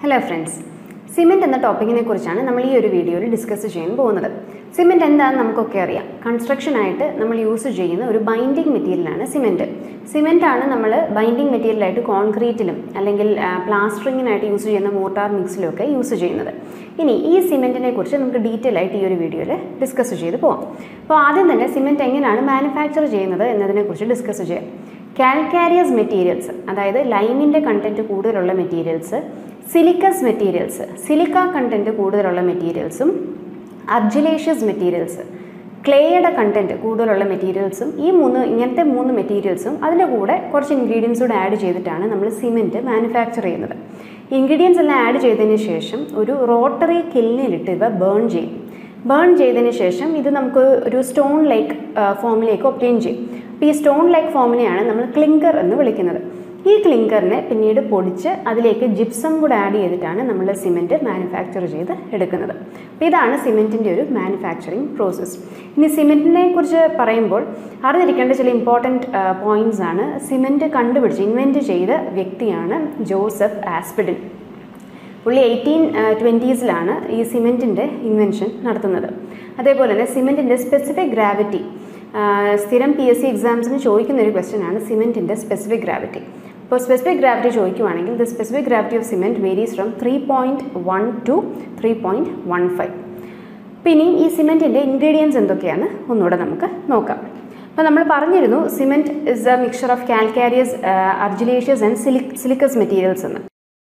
Hello friends. Cement എന്ന ടോപ്പിക്കിനെ കുറിച്ചാണ് നമ്മൾ ഈ ഒരു വീഡിയോയിൽ ഡിസ്കസ് ചെയ്യാൻ പോകുന്നത്. സിമന്റ് എന്താണെന്ന് നമുക്കൊക്കെ അറിയാം. കൺസ്ട്രക്ഷൻ ആയിട്ട് നമ്മൾ യൂസ് ചെയ്യുന്ന ഒരു ബൈൻഡിംഗ് മെറ്റീരിയലാണ് സിമന്റ്. സിമന്റ് ആണ് നമ്മൾ ബൈൻഡിംഗ് മെറ്റീരിയൽ ആയിട്ട് കോൺക്രീറ്റിലും അല്ലെങ്കിൽ പ്ലാസ്റ്ററിങ്ങിനായിട്ട് യൂസ് ചെയ്യുന്ന മോർട്ടാർ മിക്സിലും ഒക്കെ യൂസ് ചെയ്യുന്നത്. ഇനി ഈ സിമന്റിനെ കുറിച്ച് നമുക്ക് ഡീറ്റെയിൽ ആയിട്ട് ഈ ഒരു വീഡിയോയിൽ ഡിസ്കസ് ചെയ്ത് പോകാം. അപ്പോൾ ആദ്യം തന്നെ സിമന്റ് എങ്ങനെയാണ് മാനുഫാക്ചർ ചെയ്യുന്നത് എന്നതിനെക്കുറിച്ച് ഡിസ്കസ് ചെയ്യാം. കാൽക്കാരിയസ് മെറ്റീരിയൽസ്, അതായത് ലൈമിൻ്റെ കണ്ടൻറ്റ് കൂടുതലുള്ള materials, siliceous materials, silica content കൂടുതലുള്ള മെറ്റീരിയൽസും, അർജിലേഷ്യസ് മെറ്റീരിയൽസ്, ക്ലേയുടെ കണ്ടൻറ്റ് കൂടുതലുള്ള മെറ്റീരിയൽസും, ഇങ്ങനത്തെ മൂന്ന് മെറ്റീരിയൽസും അതിൻ്റെ കൂടെ കുറച്ച് ഇൻഗ്രീഡിയൻസ് കൂടെ ആഡ് ചെയ്തിട്ടാണ് നമ്മൾ സിമെൻറ്റ് മാനുഫാക്ചർ ചെയ്യുന്നത്. ഇൻഗ്രീഡിയൻസ് എല്ലാം ആഡ് ചെയ്തതിന് ശേഷം ഒരു റോട്ടറി കില്ലിലിട്ട് ഇവ ബേൺ ചെയ്യും. ബേൺ ചെയ്തതിന് ശേഷം ഇത് നമുക്ക് ഒരു സ്റ്റോൺ ലൈക്ക് ഫോമിലേക്ക് ഒബ്റ്റെയിൻ ചെയ്യും. അപ്പോൾ ഈ സ്റ്റോൺ ലൈക്ക് ഫോമിനെയാണ് നമ്മൾ ക്ലിങ്കർ എന്ന് വിളിക്കുന്നത്. ഈ ക്ലിങ്കറിനെ പിന്നീട് പൊടിച്ച് അതിലേക്ക് ജിപ്സം കൂടെ ആഡ് ചെയ്തിട്ടാണ് നമ്മൾ സിമെൻറ്റ് മാനുഫാക്ചർ ചെയ്ത് എടുക്കുന്നത്. അപ്പോൾ ഇതാണ് സിമെൻറ്റിൻ്റെ ഒരു മാനുഫാക്ചറിങ് പ്രോസസ്സ്. ഇനി സിമെൻറ്റിനെ കുറിച്ച് പറയുമ്പോൾ അറിഞ്ഞിരിക്കേണ്ട ചില ഇമ്പോർട്ടൻറ്റ് പോയിൻറ്റ്സ് ആണ്. സിമെൻറ്റ് ഇൻവെൻറ്റ് ചെയ്ത വ്യക്തിയാണ് ജോസഫ് ആസ്പിഡിൻ. പുള്ളി 1820s ഈ സിമെൻറ്റിൻ്റെ ഇൻവെൻഷൻ നടത്തുന്നത്. അതേപോലെ തന്നെ സിമെൻറ്റിൻ്റെ സ്പെസിഫിക് ഗ്രാവിറ്റി, സ്ഥിരം PSC എക്സാംസിന് ചോദിക്കുന്ന ഒരു ക്വസ്റ്റ്യനാണ് സിമെൻറ്റിൻ്റെ സ്പെസിഫിക് ഗ്രാവിറ്റി. ഇപ്പോൾ സ്പെസിഫിക് ഗ്രാവിറ്റി ചോദിക്കുവാണെങ്കിൽ the specific gravity of cement varies from 3.1 to 3.15. പിന്നെ ഈ സിമെൻറ്റിൻ്റെ ഇൻഗ്രീഡിയൻസ് എന്തൊക്കെയാണ് ഒന്നുകൂടെ നമുക്ക് നോക്കാം. അപ്പോൾ നമ്മൾ പറഞ്ഞിരുന്നു cement is a mixture of calcareous, argillaceous and siliceous materials എന്ന്.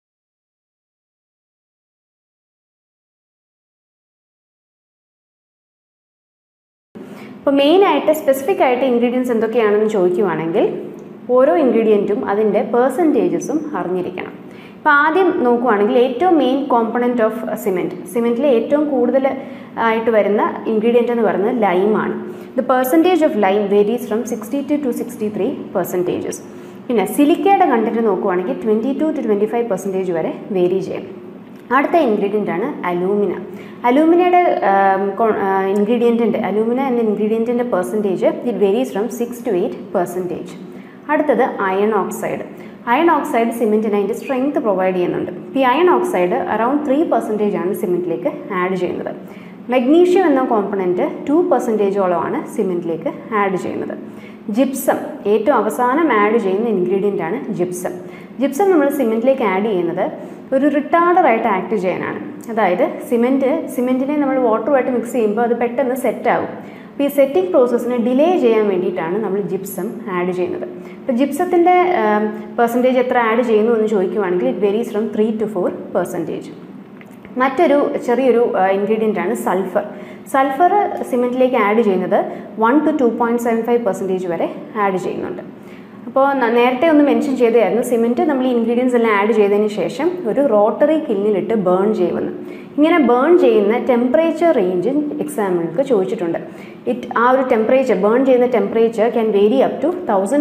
അപ്പോൾ മെയിനായിട്ട് സ്പെസിഫിക് ആയിട്ട് ഇൻഗ്രീഡിയൻസ് എന്തൊക്കെയാണെന്ന് ചോദിക്കുവാണെങ്കിൽ ഓരോ ഇൻഗ്രീഡിയൻറ്റും അതിൻ്റെ പെർസെൻറ്റേജസും അറിഞ്ഞിരിക്കണം. ഇപ്പോൾ ആദ്യം നോക്കുവാണെങ്കിൽ ഏറ്റവും മെയിൻ കോമ്പണൻറ്റ് ഓഫ് സിമെൻറ്റിലെ ഏറ്റവും കൂടുതൽ ആയിട്ട് വരുന്ന ഇൻഗ്രീഡിയൻ്റ് എന്ന് പറയുന്നത് ലൈമാണ്. The percentage of lime varies from 62 to 63%. പിന്നെ സിലിക്കയുടെ കണ്ടൻറ്റ് നോക്കുവാണെങ്കിൽ 22 to 25% വരെ വേരി ചെയ്യും. അടുത്ത ഇൻഗ്രീഡിയൻ്റാണ് അലൂമിന. അലൂമിന എന്ന ഇൻഗ്രീഡിയൻറ്റിൻ്റെ percentage it varies from 6 to 8%. അടുത്തത് അയൺ ഓക്സൈഡ്. അയൺ ഓക്സൈഡ് സിമെൻറ്റിന് അതിൻ്റെ സ്ട്രെങ്ത് പ്രൊവൈഡ് ചെയ്യുന്നുണ്ട്. ഈ അയൺ ഓക്സൈഡ് അറൗണ്ട് 3% ആണ് സിമെൻറ്റിലേക്ക് ആഡ് ചെയ്യുന്നത്. മഗ്നീഷ്യം എന്ന കോമ്പണൻറ്റ് 2%ഓളമാണ് സിമെൻറ്റിലേക്ക് ആഡ് ചെയ്യുന്നത്. ജിപ്സം ഏറ്റവും അവസാനം ആഡ് ചെയ്യുന്ന ഇൻഗ്രീഡിയൻ്റാണ് ജിപ്സം. ജിപ്സം നമ്മൾ സിമെൻറ്റിലേക്ക് ആഡ് ചെയ്യുന്നത് ഒരു റിട്ടാർഡറായിട്ട് ആക്ട് ചെയ്യാനാണ്. അതായത് സിമെൻറ്റിനെ നമ്മൾ വാട്ടറുമായിട്ട് മിക്സ് ചെയ്യുമ്പോൾ അത് പെട്ടെന്ന് സെറ്റാകും. അപ്പോൾ ഈ സെറ്റിംഗ് പ്രോസസ്സിനെ ഡിലേ ചെയ്യാൻ വേണ്ടിയിട്ടാണ് നമ്മൾ ജിപ്സം ആഡ് ചെയ്യുന്നത്. അപ്പോൾ ജിപ്സത്തിൻ്റെ പെർസെൻറ്റേജ് എത്ര ആഡ് ചെയ്യുന്നു എന്ന് ചോദിക്കുവാണെങ്കിൽ ഇറ്റ് വേരീസ് ഫ്രം 3 to 4%. മറ്റൊരു ചെറിയൊരു ഇൻഗ്രീഡിയൻ്റാണ് സൾഫർ. സൾഫർ സിമെൻറ്റിലേക്ക് ആഡ് ചെയ്യുന്നത് 1 to 2.75% വരെ ആഡ് ചെയ്യുന്നുണ്ട്. അപ്പോൾ നേരത്തെ ഒന്ന് മെൻഷൻ ചെയ്തായിരുന്നു സിമെൻറ്റ് നമ്മൾ ഈ ഇൻഗ്രീഡിയൻസ് എല്ലാം ആഡ് ചെയ്തതിന് ശേഷം ഒരു റോട്ടറി കില്ലിലിട്ട് ബേൺ ചെയ്യുമെന്ന്. ഇങ്ങനെ ബേൺ ചെയ്യുന്ന ടെമ്പറേച്ചർ റേഞ്ച് എക്സാമ്പിൾക്ക് ചോദിച്ചിട്ടുണ്ട്. ആ ഒരു ബേൺ ചെയ്യുന്ന temperature can vary up to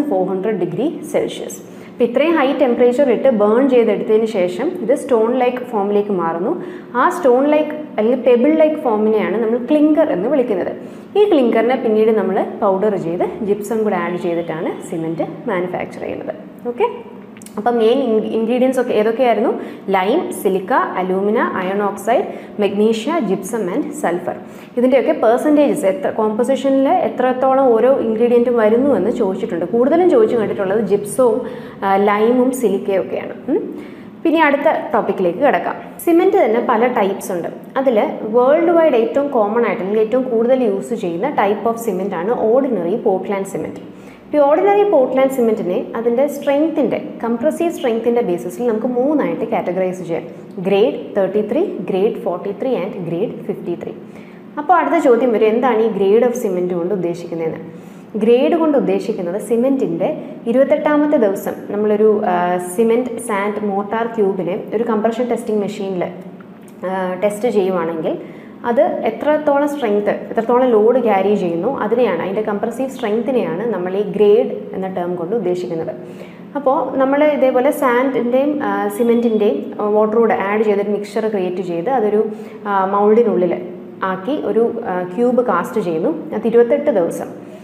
1400°C. അപ്പോൾ ഇത്രയും ഹൈ ടെമ്പറേച്ചർ ഇട്ട് ബേൺ ചെയ്തെടുത്തതിന് ശേഷം ഇത് സ്റ്റോൺ ലൈക്ക് ഫോമിലേക്ക് മാറുന്നു. ആ സ്റ്റോൺ ലൈക്ക് അല്ലെങ്കിൽ പെബിൾ ലൈക്ക് ഫോമിനെയാണ് നമ്മൾ ക്ലിങ്കർ എന്ന് വിളിക്കുന്നത്. ഈ ക്ലിങ്കറിനെ പിന്നീട് നമ്മൾ പൗഡർ ചെയ്ത് ജിപ്സം കൂടെ ആഡ് ചെയ്തിട്ടാണ് സിമെൻറ്റ് മാനുഫാക്ചർ ചെയ്യുന്നത്. ഓക്കെ, അപ്പം മെയിൻ ഇൻഗ്രീഡിയൻസ് ഒക്കെ ഏതൊക്കെയായിരുന്നു? Lime, silica, alumina, iron oxide, magnesia, gypsum and sulphur. ഇതിൻ്റെയൊക്കെ പെർസെൻറ്റേജസ് കോമ്പോസിഷനിൽ എത്രത്തോളം ഓരോ ഇൻഗ്രീഡിയൻറ്റും വരുന്നു എന്ന് ചോദിച്ചിട്ടുണ്ട്. കൂടുതലും ചോദിച്ചു കണ്ടിട്ടുള്ളത് ജിപ്സവും ലൈമും സിലിക്കയും ഒക്കെയാണ്. പിന്നെ അടുത്ത ടോപ്പിക്കിലേക്ക് കിടക്കാം. സിമെൻറ്റ് തന്നെ പല ടൈപ്സ് ഉണ്ട്. അതിൽ വേൾഡ് വൈഡ് ഏറ്റവും കോമൺ ആയിട്ട് അല്ലെങ്കിൽ ഏറ്റവും കൂടുതൽ യൂസ് ചെയ്യുന്ന ടൈപ്പ് ഓഫ് സിമെൻ്റ് ആണ് ഓർഡിനറി പോർട്ട്ലാൻഡ് സിമെൻറ്റ്. ഈ ഓർഡിനറി പോർട്ട്ലാൻഡ് സിമെൻറ്റിനെ അതിൻ്റെ കംപ്രസീവ് സ്ട്രെങ്ത്തിൻ്റെ ബേസിസിൽ നമുക്ക് 3 കാറ്റഗറൈസ് ചെയ്യാം. Grade 33, grade 43 and grade 53. അപ്പോൾ അടുത്ത ചോദ്യം വരും, എന്താണ് ഈ ഗ്രേഡ് ഓഫ് സിമെൻറ്റ് കൊണ്ട് ഉദ്ദേശിക്കുന്നതെന്ന്. ഗ്രേഡ് കൊണ്ട് ഉദ്ദേശിക്കുന്നത് സിമെൻറ്റിൻ്റെ 28ാമത്തെ ദിവസം നമ്മളൊരു സിമെൻറ്റ് സാൻഡ് മോർട്ടാർ ക്യൂബിനെ ഒരു കംപ്രഷൻ ടെസ്റ്റിംഗ് മെഷീനിൽ ടെസ്റ്റ് ചെയ്യുവാണെങ്കിൽ അത് എത്രത്തോളം ലോഡ് ക്യാരി ചെയ്യുന്നു അതിൻ്റെ കംപ്രസീവ് സ്ട്രെങ്ത്തിനെയാണ് നമ്മൾ ഈ ഗ്രേഡ് എന്ന ടേം കൊണ്ട് ഉദ്ദേശിക്കുന്നത്. അപ്പോൾ നമ്മൾ ഇതേപോലെ സാൻഡിൻ്റെയും സിമെൻറ്റിൻ്റെയും വാട്ടറൂടെ ആഡ് ചെയ്തൊരു മിക്സ്ചർ ക്രിയേറ്റ് ചെയ്ത് അതൊരു മൗൾഡിനുള്ളിൽ ആക്കി ഒരു ക്യൂബ് കാസ്റ്റ് ചെയ്യുന്നു. അത് 28 ദിവസം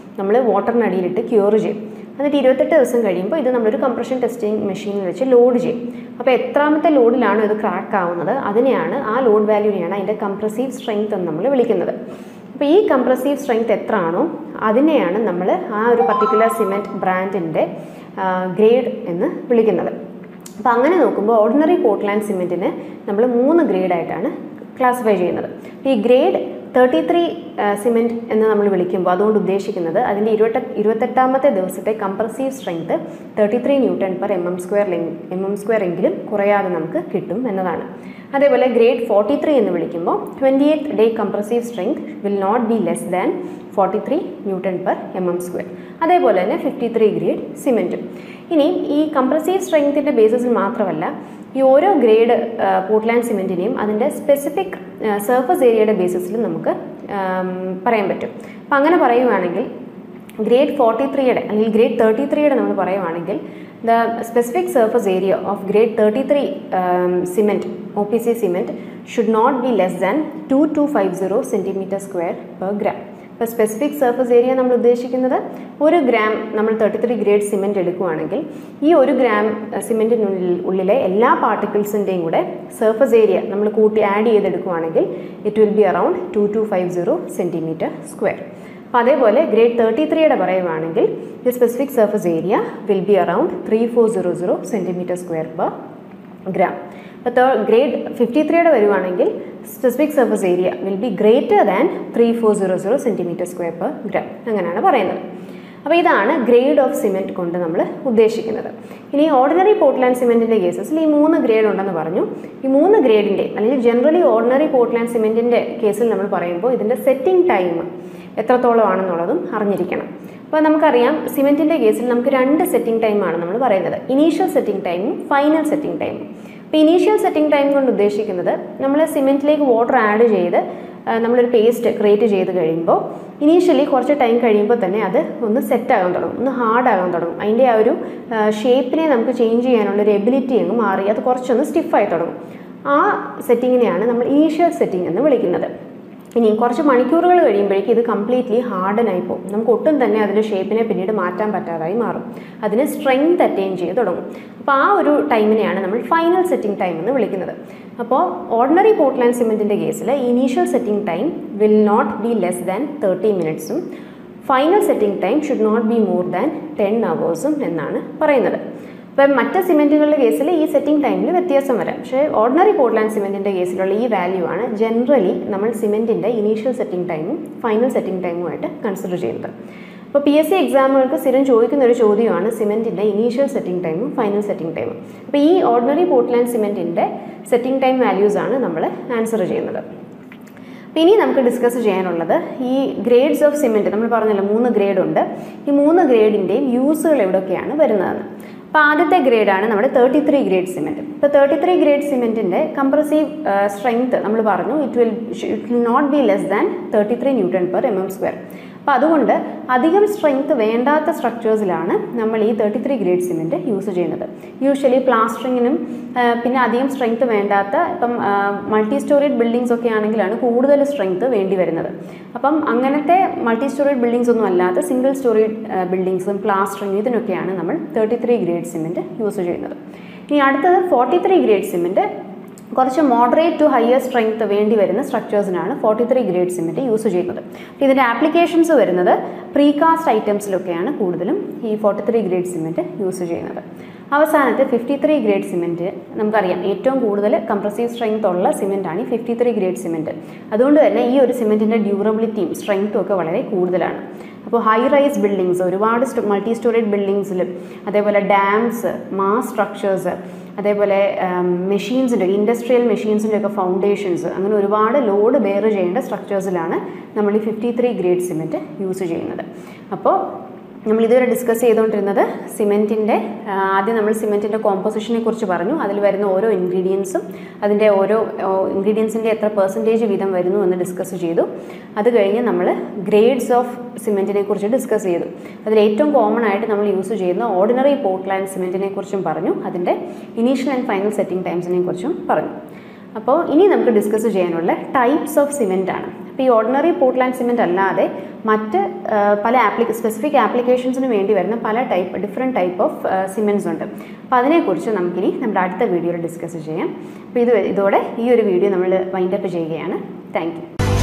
നമ്മൾ വാട്ടറിനടിയിലിട്ട് ക്യൂർ ചെയ്യും. എന്നിട്ട് 28 ദിവസം കഴിയുമ്പോൾ ഇത് നമ്മളൊരു കംപ്രഷൻ ടെസ്റ്റിംഗ് മെഷീനിൽ വെച്ച് ലോഡ് ചെയ്യും. അപ്പോൾ എത്രാമത്തെ ലോഡിലാണോ ഇത് ക്രാക്ക് ആവുന്നത് അതിനെയാണ്, ആ ലോഡ് വാല്യൂനെയാണ് അതിൻ്റെ കംപ്രസീവ് സ്ട്രെങ്ത് എന്ന് നമ്മൾ വിളിക്കുന്നത്. അപ്പോൾ ഈ കംപ്രസീവ് സ്ട്രെങ്ത് എത്ര ആണോ അതിനെയാണ് നമ്മൾ ആ ഒരു പർട്ടിക്കുലർ സിമെൻറ്റ് ബ്രാൻഡിൻ്റെ ഗ്രേഡ് എന്ന് വിളിക്കുന്നത്. അപ്പോൾ അങ്ങനെ നോക്കുമ്പോൾ ഓർഡിനറി പോർട്ട്ലാൻഡ് സിമെൻറ്റിന് നമ്മൾ 3 ഗ്രേഡായിട്ടാണ് ക്ലാസിഫൈ ചെയ്യുന്നത്. ഈ ഗ്രേഡ് 33 സിമെൻറ്റ് എന്ന് നമ്മൾ വിളിക്കുമ്പോൾ അതുകൊണ്ട് ഉദ്ദേശിക്കുന്നത് അതിൻ്റെ 28ാമത്തെ ദിവസത്തെ കംപ്രസീവ് സ്ട്രെങ്ത് 33 Nm² എങ്കിലും കുറയാതെ നമുക്ക് കിട്ടും എന്നതാണ്. അതേപോലെ ഗ്രേഡ് 43 എന്ന് വിളിക്കുമ്പോൾ 28th day compressive strength will not be less than 43 Nm². അതേപോലെ തന്നെ 53 ഗ്രേഡ് സിമെൻറ്റും. ഇനി ഈ കംപ്രസീവ് സ്ട്രെങ്ത്തിൻ്റെ ബേസിസിൽ മാത്രമല്ല ഈ ഓരോ ഗ്രേഡ് പോർട്ട്ലാൻഡ് സിമെൻറ്റിനെയും അതിൻ്റെ സ്പെസിഫിക് സർഫസ് ഏരിയയുടെ ബേസിസിലും നമുക്ക് പറയാൻ പറ്റും. അപ്പം അങ്ങനെ പറയുവാണെങ്കിൽ ഗ്രേഡ് 43യുടെ അല്ലെങ്കിൽ ഗ്രേഡ് 33യുടെ നമ്മൾ പറയുവാണെങ്കിൽ the specific surface area of grade 33 cement OPC cement should not be less than 2250 cm² per gram. ഇപ്പോൾ സ്പെസിഫിക് സർഫസ് ഏരിയ നമ്മൾ ഉദ്ദേശിക്കുന്നത് 1 ഗ്രാം നമ്മൾ 33 ഗ്രേഡ് സിമെൻറ്റ് എടുക്കുകയാണെങ്കിൽ ഈ 1 ഗ്രാം സിമെൻറ്റിനുള്ളിലെ എല്ലാ പാർട്ടിക്കിൾസിൻ്റെയും കൂടെ സർഫസ് ഏരിയ നമ്മൾ കൂട്ടി ആഡ് ചെയ്തെടുക്കുകയാണെങ്കിൽ it will be around 2250 cm². അപ്പോൾ അതേപോലെ ഗ്രേഡ് 33യുടെ പറയുവാണെങ്കിൽ the specific surface area will be around 3400 cm² per gram. അപ്പോൾ ഗ്രേഡ് 53യുടെ വരുവാണെങ്കിൽ specific surface area will be greater than 3400 cm² per gram. അങ്ങനെയാണ് പറയുന്നത്. അപ്പോൾ ഇതാണ് ഗ്രേഡ് ഓഫ് സിമെൻറ്റ് കൊണ്ട് നമ്മൾ ഉദ്ദേശിക്കുന്നത്. ഇനി ഓർഡിനറി പോർട്ട്ലാൻഡ് സിമെൻറ്റിൻ്റെ കേസസിൽ ഈ 3 ഗ്രേഡ് ഉണ്ടെന്ന് പറഞ്ഞു. ഈ 3 ഗ്രേഡിൻ്റെ അല്ലെങ്കിൽ ജനറലി ഓർഡിനറി പോർട്ട്ലാൻഡ് സിമെൻറ്റിൻ്റെ കേസിൽ നമ്മൾ പറയുമ്പോൾ ഇതിൻ്റെ സെറ്റിംഗ് ടൈം എത്രത്തോളം ആണെന്നുള്ളതും അറിഞ്ഞിരിക്കണം. അപ്പോൾ നമുക്കറിയാം സിമെൻറ്റിൻ്റെ കേസിൽ നമുക്ക് 2 സെറ്റിംഗ് ടൈമാണ് നമ്മൾ പറയുന്നത്. ഇനീഷ്യൽ സെറ്റിംഗ് ടൈമും ഫൈനൽ സെറ്റിംഗ് ടൈമും. ഇപ്പോൾ ഇനീഷ്യൽ സെറ്റിംഗ് ടൈം കൊണ്ട് ഉദ്ദേശിക്കുന്നത് നമ്മൾ സിമെൻറ്റിലേക്ക് വാട്ടർ ആഡ് ചെയ്ത് നമ്മളൊരു പേസ്റ്റ് ക്രിയേറ്റ് ചെയ്ത് കഴിയുമ്പോൾ ഇനീഷ്യലി കുറച്ച് ടൈം കഴിയുമ്പോൾ തന്നെ അത് ഒന്ന് സെറ്റാകാൻ തുടങ്ങും, ഒന്ന് ഹാർഡാകാൻ തുടങ്ങും. അതിൻ്റെ ആ ഒരു ഷേപ്പിനെ നമുക്ക് ചേഞ്ച് ചെയ്യാനുള്ളൊരു എബിലിറ്റി അങ്ങ് മാറി അത് കുറച്ചൊന്ന് സ്റ്റിഫായി തുടങ്ങും. ആ സെറ്റിങ്ങിനെയാണ് നമ്മൾ ഇനീഷ്യൽ സെറ്റിംഗ് എന്ന് വിളിക്കുന്നത്. ഇനി കുറച്ച് മണിക്കൂറുകൾ കഴിയുമ്പോഴേക്കും ഇത് കംപ്ലീറ്റ്ലി ഹാർഡനായി പോകും. നമുക്ക് ഒട്ടും തന്നെ അതിൻ്റെ ഷേപ്പിനെ പിന്നീട് മാറ്റാൻ പറ്റാതായി മാറും. അതിന് സ്ട്രെങ്ത് അറ്റൈൻ ചെയ്ത് തുടങ്ങും. അപ്പോൾ ആ ഒരു ടൈമിനെയാണ് നമ്മൾ ഫൈനൽ സെറ്റിംഗ് ടൈം എന്ന് വിളിക്കുന്നത്. അപ്പോൾ ഓർഡിനറി പോർട്ട്ലാൻഡ് സിമെൻറ്റിൻ്റെ കേസിൽ initial setting time will not be less than 30 മിനിറ്റ്സും final setting time should not be more than 10 hours എന്നാണ് പറയുന്നത്. ഇപ്പം മറ്റ് സിമെൻറ്റുകളുടെ കേസിൽ ഈ സെറ്റിംഗ് ടൈമിൽ വ്യത്യാസം വരാം. പക്ഷേ ഓർഡിനറി പോർട്ട്ലാൻഡ് സിമെൻറ്റിൻ്റെ കേസിലുള്ള ഈ വാല്യൂ ആണ് ജനറലി നമ്മൾ സിമെൻറ്റിൻ്റെ ഇനീഷ്യൽ സെറ്റിംഗ് ടൈമും ഫൈനൽ സെറ്റിംഗ് ടൈമുമായിട്ട് കൺസിഡർ ചെയ്യുന്നത്. അപ്പോൾ PSC എക്സാമുകൾക്ക് സ്ഥിരം ചോദിക്കുന്ന ഒരു ചോദ്യമാണ് സിമെൻറ്റിൻ്റെ ഇനീഷ്യൽ സെറ്റിംഗ് ടൈമും ഫൈനൽ സെറ്റിംഗ് ടൈമും. അപ്പോൾ ഈ ഓർഡിനറി പോർട്ട്ലാൻഡ് സിമെൻറ്റിൻ്റെ സെറ്റിംഗ് ടൈം വാല്യൂസാണ് നമ്മൾ ആൻസർ ചെയ്യുന്നത്. അപ്പോൾ ഇനി നമുക്ക് ഡിസ്കസ് ചെയ്യാനുള്ളത് ഈ ഗ്രേഡ്സ് ഓഫ് സിമെൻറ്റ്. നമ്മൾ പറഞ്ഞല്ലോ 3 ഗ്രേഡ് ഉണ്ട്. ഈ 3 ഗ്രേഡിൻ്റെയും യൂസുകൾ എവിടെയൊക്കെയാണ് വരുന്നതെന്ന്. അപ്പോൾ ആദ്യത്തെ ഗ്രേഡാണ് നമ്മുടെ 33 ഗ്രേഡ് സിമെൻറ്റ്. ഇപ്പോൾ 33 ഗ്രേഡ് സിമെൻറ്റിൻ്റെ കംപ്രസീവ് സ്ട്രെങ്ത് നമ്മൾ പറഞ്ഞു it will not be less than 33 Nm². അപ്പോൾ അതുകൊണ്ട് അധികം സ്ട്രെങ്ത് വേണ്ടാത്ത സ്ട്രക്ചേഴ്സിലാണ് നമ്മൾ ഈ 33 ഗ്രേഡ് സിമെൻറ്റ് യൂസ് ചെയ്യുന്നത്. യൂഷ്വലി പ്ലാസ്റ്ററിങ്ങിനും പിന്നെ അധികം സ്ട്രെങ്ത് വേണ്ടാത്ത ഇപ്പം മൾട്ടി സ്റ്റോറേഡ് ബിൽഡിങ്സ് ഒക്കെ ആണെങ്കിലാണ് കൂടുതൽ സ്ട്രെങ്ത് വേണ്ടി വരുന്നത്. അപ്പം അങ്ങനത്തെ മൾട്ടി സ്റ്റോറേഡ് ബിൽഡിങ്സ് ഒന്നും അല്ലാത്ത സിംഗിൾ സ്റ്റോറേഡ് ബിൽഡിങ്സും പ്ലാസ്റ്ററിങ് ഇതിനൊക്കെയാണ് നമ്മൾ 33 ഗ്രേഡ് സിമെൻറ്റ് യൂസ് ചെയ്യുന്നത്. ഇനി അടുത്തത് 43 ഗ്രേഡ് സിമെൻറ്റ്. കുറച്ച് മോഡറേറ്റ് ടു ഹയർ സ്ട്രെങ്ത് വേണ്ടി വരുന്ന സ്ട്രക്ചേഴ്സിനാണ് 43 ഗ്രേഡ് സിമെൻറ്റ് യൂസ് ചെയ്യുന്നത്. ഇതിൻ്റെ ആപ്ലിക്കേഷൻസ് വരുന്നത് പ്രീകാസ്റ്റ് ഐറ്റംസിലൊക്കെയാണ് കൂടുതലും ഈ 43 ഗ്രേഡ് സിമെൻറ്റ് യൂസ് ചെയ്യുന്നത്. അവസാനത്തെ 53 ഗ്രേഡ് സിമെൻറ്റ് നമുക്കറിയാം ഏറ്റവും കൂടുതൽ കംപ്രസീവ് സ്ട്രെങ്ത് ഉള്ള സിമെൻറ്റാണ് ഈ 53 ഗ്രേഡ് സിമെൻറ്റ്. അതുകൊണ്ട് തന്നെ ഈ ഒരു സിമെൻറ്റിൻ്റെ ഡ്യൂറബിലിറ്റിയും സ്ട്രെങ്ത്തും ഒക്കെ വളരെ കൂടുതലാണ്. അപ്പോൾ ഹൈ റൈസ് ബിൽഡിങ്സ്, ഒരുപാട് മൾട്ടി സ്റ്റോറേഡ് ബിൽഡിങ്സിലും അതേപോലെ ഡാംസ്, മാസ് സ്ട്രക്ചേഴ്സ്, അതേപോലെ മെഷീൻസിൻ്റെ ഇൻഡസ്ട്രിയൽ മെഷീൻസിൻ്റെ ഒക്കെ ഫൗണ്ടേഷൻസ്, അങ്ങനെ ഒരുപാട് ലോഡ് ബെയർ ചെയ്യേണ്ട സ്ട്രക്ചേഴ്സിലാണ് നമ്മൾ ഈ 53 ഗ്രേഡ് സിമെൻറ്റ് യൂസ് ചെയ്യുന്നത്. അപ്പോൾ നമ്മൾ ഇതുവരെ ഡിസ്കസ് ചെയ്തുകൊണ്ടിരുന്നത് സിമെൻറ്റിൻ്റെ ആദ്യം നമ്മൾ സിമെൻറ്റിൻ്റെ കോമ്പോസിഷനെ കുറിച്ച് പറഞ്ഞു. അതിൽ വരുന്ന ഓരോ ഇൻഗ്രീഡിയൻസും അതിൻ്റെ ഓരോ ഇൻഗ്രീഡിയൻസിൻ്റെ എത്ര പെർസെൻറ്റേജ് വീതം വരുന്നു എന്ന് ഡിസ്കസ് ചെയ്തു. അത് കഴിഞ്ഞ് നമ്മൾ ഗ്രേഡ്സ് ഓഫ് സിമെൻറ്റിനെ കുറിച്ച് ഡിസ്കസ് ചെയ്തു. അതിൽ ഏറ്റവും കോമൺ ആയിട്ട് നമ്മൾ യൂസ് ചെയ്യുന്ന ഓർഡിനറി പോർട്ട്ലാൻഡ് സിമെൻറ്റിനെ കുറിച്ചും പറഞ്ഞു. അതിൻ്റെ ഇനീഷ്യൽ ആൻഡ് ഫൈനൽ സെറ്റിംഗ് ടൈംസിനെ കുറിച്ചും പറഞ്ഞു. അപ്പോൾ ഇനി നമുക്ക് ഡിസ്കസ് ചെയ്യാനുള്ള ടൈപ്സ് ഓഫ് സിമെൻ്റ് ആണ്. അപ്പോൾ ഈ ഓർഡിനറി പോർട്ട്ലാൻഡ് സിമെൻറ്റ് അല്ലാതെ മറ്റ് പല സ്പെസിഫിക് ആപ്ലിക്കേഷൻസിന് വേണ്ടി വരുന്ന പല ഡിഫറെൻറ്റ് ടൈപ്പ് ഓഫ് സിമെൻറ്റ്സ് ഉണ്ട്. അപ്പോൾ അതിനെക്കുറിച്ച് നമുക്കിനി നമ്മുടെ അടുത്ത വീഡിയോയിൽ ഡിസ്കസ് ചെയ്യാം. അപ്പോൾ ഇതോടെ ഈ ഒരു വീഡിയോ നമ്മൾ വൈൻഡപ്പ് ചെയ്യുകയാണ്. Thank U.